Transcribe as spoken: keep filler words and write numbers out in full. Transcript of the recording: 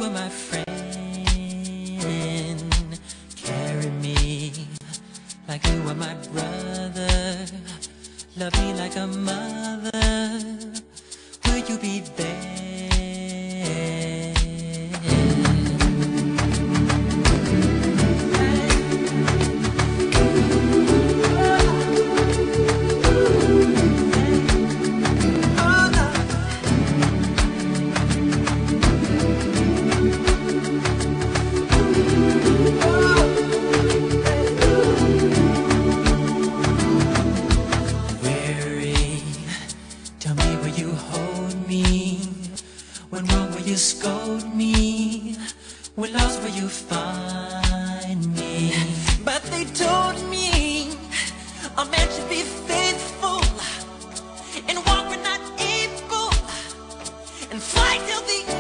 were my friend. Carry me like you were my brother. Love me like a mother. Will you be there? Tell me, will you hold me? When wrong, will you scold me? When lost, will you find me? But they told me a man should be faithful and walk when not able and fly till the